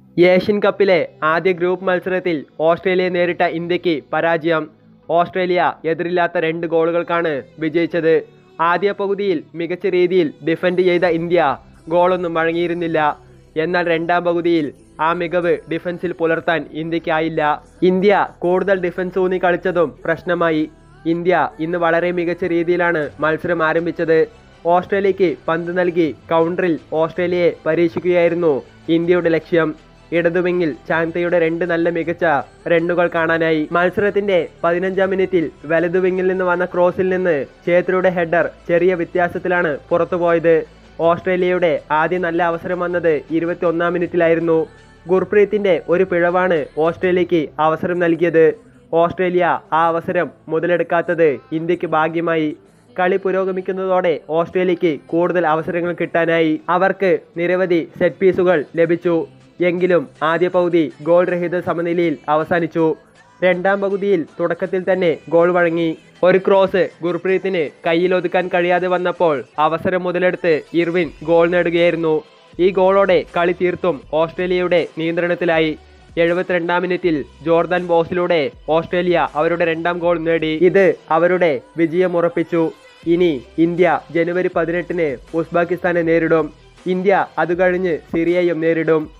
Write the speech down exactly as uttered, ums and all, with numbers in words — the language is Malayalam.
ഏഷ്യൻ കപ്പിലെ ആദ്യ ഗ്രൂപ്പ് മത്സരത്തിൽ ഓസ്ട്രേലിയയെ നേരിട്ട ഇന്ത്യക്ക് പരാജയം. ഓസ്ട്രേലിയ എതിരില്ലാത്ത രണ്ട് ഗോളുകൾക്കാണ് വിജയിച്ചത്. ആദ്യ പകുതിയിൽ മികച്ച രീതിയിൽ ഡിഫൻഡ് ചെയ്ത ഇന്ത്യ ഗോളൊന്നും വഴങ്ങിയിരുന്നില്ല. എന്നാൽ രണ്ടാം പകുതിയിൽ ആ മികവ് ഡിഫൻസിൽ പുലർത്താൻ ഇന്ത്യക്കായില്ല. ഇന്ത്യ കൂടുതൽ ഡിഫൻസ് ഊന്നി കളിച്ചതും പ്രശ്നമായി. ഇന്ത്യ ഇന്ന് വളരെ മികച്ച രീതിയിലാണ് മത്സരം ആരംഭിച്ചത്. ഓസ്ട്രേലിയക്ക് പന്ത് നൽകി കൗണ്ടറിൽ ഓസ്ട്രേലിയയെ പരീക്ഷിക്കുകയായിരുന്നു ഇന്ത്യയുടെ ലക്ഷ്യം. ഇടതുവിങ്ങിൽ ചാങ്തയുടെ രണ്ട് നല്ല മികച്ച റണ്ണുകൾ കാണാനായി. മത്സരത്തിന്റെ പതിനഞ്ചാം മിനിറ്റിൽ വലതുവിങ്ങിൽ നിന്ന് വന്ന ക്രോസിൽ നിന്ന് ഛേത്രിയുടെ ഹെഡർ ചെറിയ വ്യത്യാസത്തിലാണ് പുറത്തുപോയത്. ഓസ്ട്രേലിയയുടെ ആദ്യ നല്ല അവസരം വന്നത് ഇരുപത്തി ഒന്നാം മിനിറ്റിലായിരുന്നു. ഗുർപ്രീത്തിന്റെ ഒരു പിഴവാണ് ഓസ്ട്രേലിയക്ക് അവസരം നൽകിയത്. ഓസ്ട്രേലിയ ആ അവസരം മുതലെടുക്കാത്തത് ഇന്ത്യക്ക് ഭാഗ്യമായി. കളി പുരോഗമിക്കുന്നതോടെ ഓസ്ട്രേലിയക്ക് കൂടുതൽ അവസരങ്ങൾ കിട്ടാനായി. അവർക്ക് നിരവധി സെറ്റ് പീസുകൾ ലഭിച്ചു. എങ്കിലും ആദ്യ പകുതി ഗോൾ രഹിത സമനിലയിൽ അവസാനിച്ചു. രണ്ടാം പകുതിയിൽ തുടക്കത്തിൽ തന്നെ ഗോൾ വഴങ്ങി. ഒരു ക്രോസ് ഗുർപ്രീത്തിന് കയ്യിലൊതുക്കാൻ കഴിയാതെ വന്നപ്പോൾ അവസരം മുതലെടുത്ത് ഇർവിൻ ഗോൾ നേടുകയായിരുന്നു. ഈ ഗോളോടെ കളി തീർത്തും ഓസ്ട്രേലിയയുടെ നിയന്ത്രണത്തിലായി. എഴുപത്തിരണ്ടാം മിനിറ്റിൽ ജോർദാൻ ബോസിലൂടെ ഓസ്ട്രേലിയ അവരുടെ രണ്ടാം ഗോൾ നേടി. ഇത് അവരുടെ വിജയം ഉറപ്പിച്ചു. ഇനി ഇന്ത്യ ജനുവരി പതിനെട്ടിന് ഉസ്ബെക്കിസ്ഥാനെ നേരിടും. ഇന്ത്യ അത് കഴിഞ്ഞ് സിറിയയും നേരിടും.